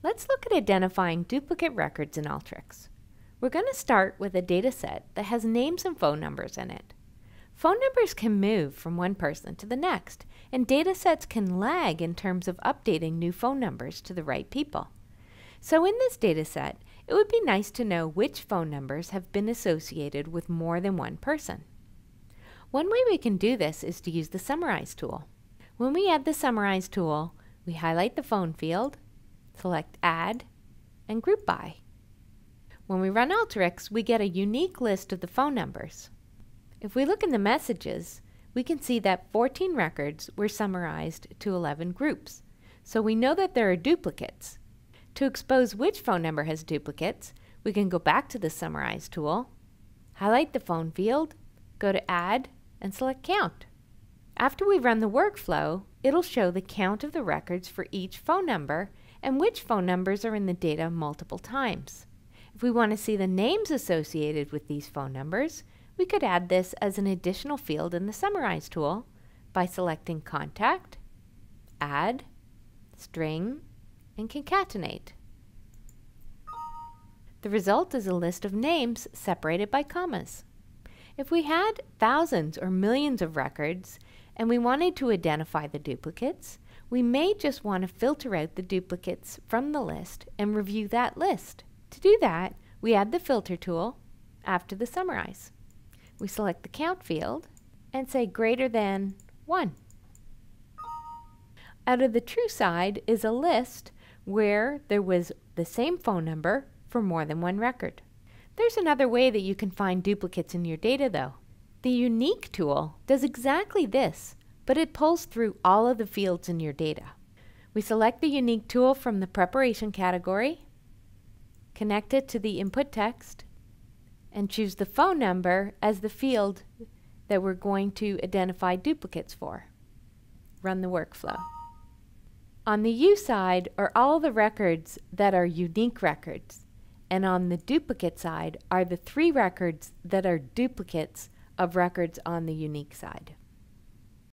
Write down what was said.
Let's look at identifying duplicate records in Alteryx. We're going to start with a data set that has names and phone numbers in it. Phone numbers can move from one person to the next, and data sets can lag in terms of updating new phone numbers to the right people. So in this data set, it would be nice to know which phone numbers have been associated with more than one person. One way we can do this is to use the Summarize tool. When we add the Summarize tool, we highlight the phone field, select Add, and Group By. When we run Alteryx, we get a unique list of the phone numbers. If we look in the messages, we can see that 14 records were summarized to 11 groups, so we know that there are duplicates. To expose which phone number has duplicates, we can go back to the Summarize tool, highlight the phone field, go to Add, and select Count. After we run the workflow, it'll show the count of the records for each phone number and which phone numbers are in the data multiple times. If we want to see the names associated with these phone numbers, we could add this as an additional field in the Summarize tool by selecting Contact, Add, String, and Concatenate. The result is a list of names separated by commas. If we had thousands or millions of records and we wanted to identify the duplicates, we may just want to filter out the duplicates from the list and review that list. To do that, we add the Filter tool after the Summarize. We select the Count field and say greater than 1. Out of the true side is a list where there was the same phone number for more than one record. There's another way that you can find duplicates in your data though. The Unique tool does exactly this, but it pulls through all of the fields in your data. We select the Unique tool from the Preparation category, connect it to the input text, and choose the phone number as the field that we're going to identify duplicates for. Run the workflow. On the U side are all the records that are unique records, and on the duplicate side are the 3 records that are duplicates of records on the unique side.